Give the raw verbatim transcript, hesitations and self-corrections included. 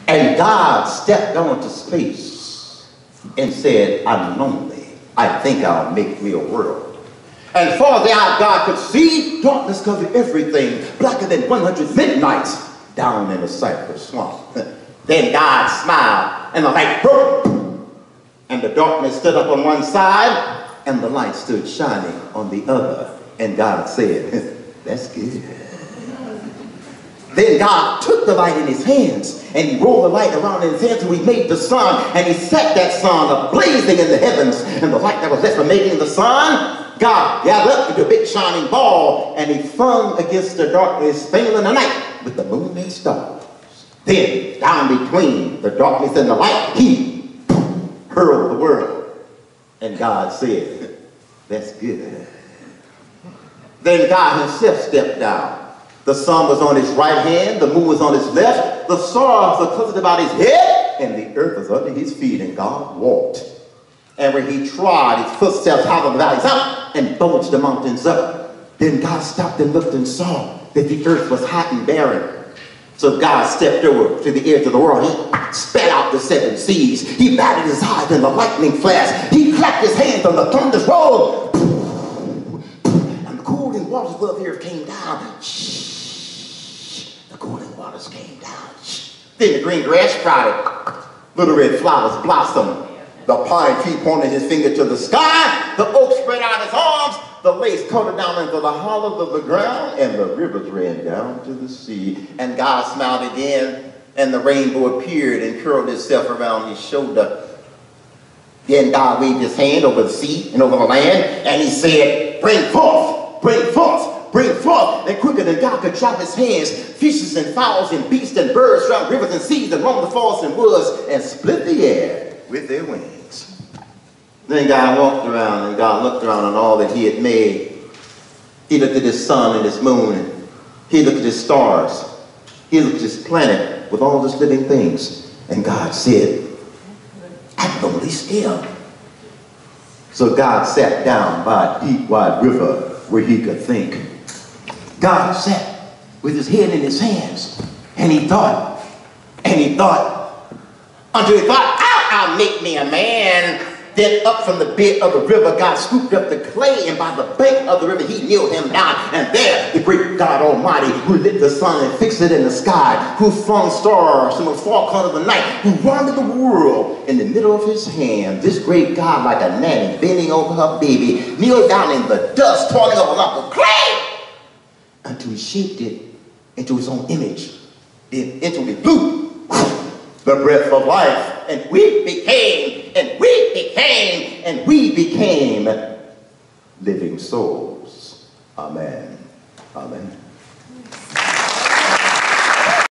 And God stepped onto space and said, I'm lonely. I think I'll make me a world. And far out God could see, darkness covered everything, blacker than one hundred midnights down in the cypress swamp. Then God smiled, and the light broke, and the darkness stood up on one side, and the light stood shining on the other. And God said, that's good. Then God took the light in his hands, and he rolled the light around in his hands, and he made the sun, and he set that sun ablazing in the heavens. And the light that was left from making the sun, God gathered up into a big shining ball, and he flung against the darkness, spangling the night with the moon and stars. Then, down between the darkness and the light, he hurled the world. And God said, that's good. Then God himself stepped down. The sun was on his right hand, the moon was on his left, the stars were clustered about his head, and the earth was under his feet, and God walked. And where he trod, his footsteps hollowed the valleys up and bulged the mountains up. Then God stopped and looked and saw that the earth was hot and barren. So God stepped over to the edge of the world. He spat out the seven seas. He batted his eyes in the lightning flash. He clapped his hands on the thunder's roll. And the cooling waters above the earth came down. The cooling waters came down. Then the green grass sprouted. Little red flowers blossomed. The pine tree pointed his finger to the sky. The oak spread out his arms. The lace coated down into the hollows of the ground. And the rivers ran down to the sea. And God smiled again. And the rainbow appeared and curled itself around his shoulder. Then God waved his hand over the sea and over the land. And he said, bring forth, bring forth. Bring forth, and quicker than God could drop his hands, fishes and fowls and beasts and birds drowned rivers and seas and roamed the forests and woods and split the air with their wings. Then God walked around and God looked around on all that he had made. He looked at his sun and his moon, and he looked at his stars. He looked at his planet with all his living things. And God said, I'm lonely still. So God sat down by a deep, wide river where he could think. God sat with his head in his hands, and he thought, and he thought, until he thought, I'll, I'll make me a man. Then up from the bed of the river, God scooped up the clay, and by the bank of the river, he kneeled him down. And there, the great God Almighty, who lit the sun and fixed it in the sky, who flung stars from the far corner of the night, who wandered the world in the middle of his hand, this great God, like a nanny bending over her baby, kneeled down in the dust, toiling over a lump of clay, until he shaped it into his own image. Then into it blew the breath of life, and we became, and we became, and we became living souls. Amen. Amen.